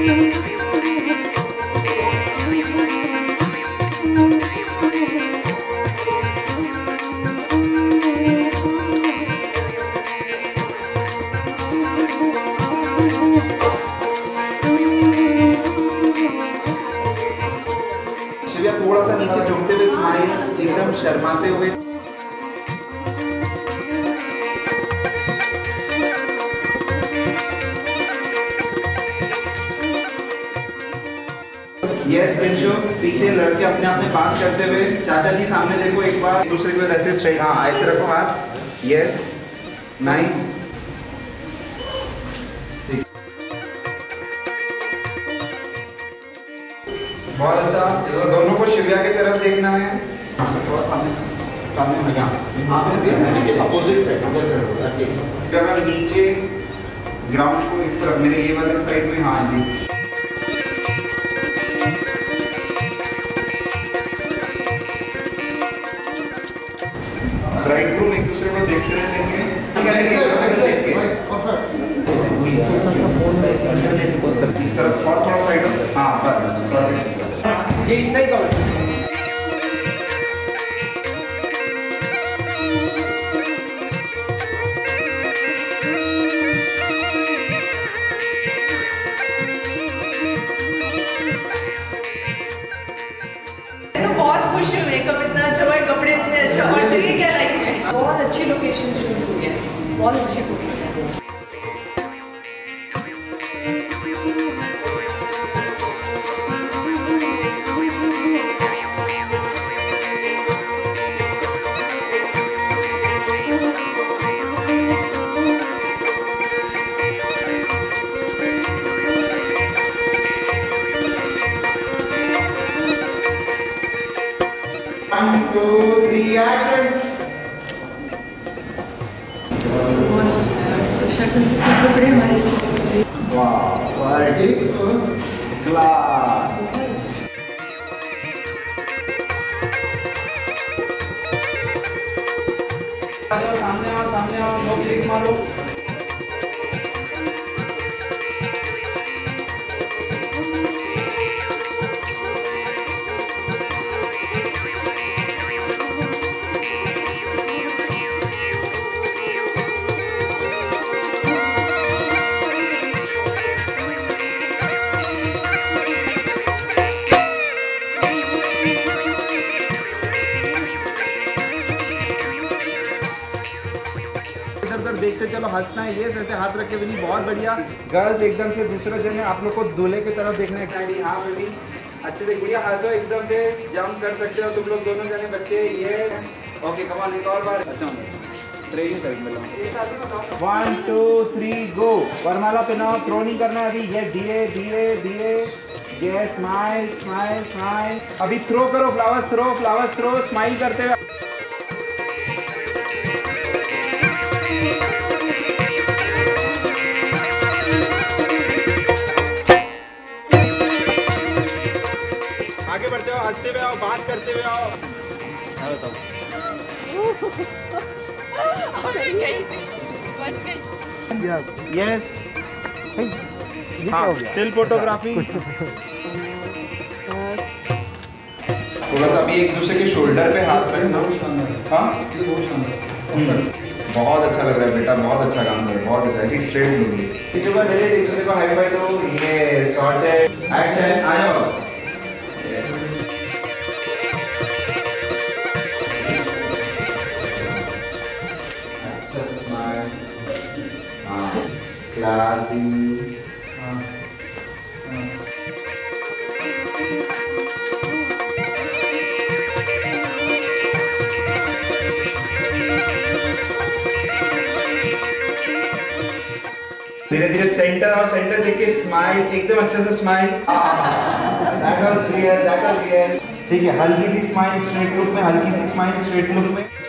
थोड़ा सा नीचे झुकते हुए स्माइल, एकदम शर्माते हुए। यस केशव, पीछे लड़के अपने आप में बात करते हुए। चाचा जी सामने देखो एक बार, दूसरे को ऐसे स्ट्रेट, हाँ ऐसे रखो हाथ। Yes, nice. बहुत अच्छा। दोनों को शिव्या की तरफ देखना है। थोड़ा सामने सामने में यहाँ अपोजिट साइड नीचे ग्राउंड को इस तरफ, मेरे ये वाले साइड में। हाँ जी, ब्राइड ग्रूम एक दूसरे को देखते रहेंगे। इस तरफ और थोड़ा साइड। हाँ बस, तो बहुत खुश हूँ। मेकअप इतना अच्छा हुआ है, कपड़े इतने अच्छे, और जगह क्या लाइफ में बहुत अच्छी लोकेशन चूज हुई है, बहुत अच्छी बुकिंग है। One, two, three, action. कपड़े हमारे अच्छे। Wow, quality, class. सामने आओ, लो क्लिक मारो। इधर देखते चलो, हंसना है। ये ऐसे हाथ रख के भी नहीं, बहुत बढ़िया। गर्ल्स एकदम से दूसरे जने, आप लोग को दूल्हे की तरफ देखना है। कैंडी, हाँ बेटी, अच्छे से गुड़िया हंसो, एकदम से जंप कर सकते हो तुम लोग दोनों जने बच्चे। ये ओके, कम ऑन, एक और बार। ट्रेनिंग करेंगे। 1 2 3 गो। वरमाला पहनाओ, थ्रो नहीं करना है अभी। ये धीरे धीरे धीरे। ये स्माइल स्माइल स्माइल। अभी थ्रो करो, flowers throw, flowers throw, smile करते हुए। आगे बढ़ते हो, हंसते हुए आओ, बात करते हुए आओ। यस, हाँ, स्टिल फोटोग्राफी। थोड़ा सा अभी एक दूसरे के शोल्डर पे हाथ रखना। हाँ, बहुत अच्छा लग रहा है बेटा, बहुत अच्छा काम कर, बहुत अच्छा। ऐसी स्ट्रेट लुक है। एक दूसरे को हाई फाइव दो। ये सॉर्टेड एक्शन, आ जाओ। क्लासी। धीरे धीरे सेंटर और सेंटर देख के स्माइल, एकदम अच्छे से smile. That was real, that was real. ठीक है, हल्की सी स्माइल स्ट्रेट लुक में, हल्की सी स्माइल स्ट्रेट लुक में।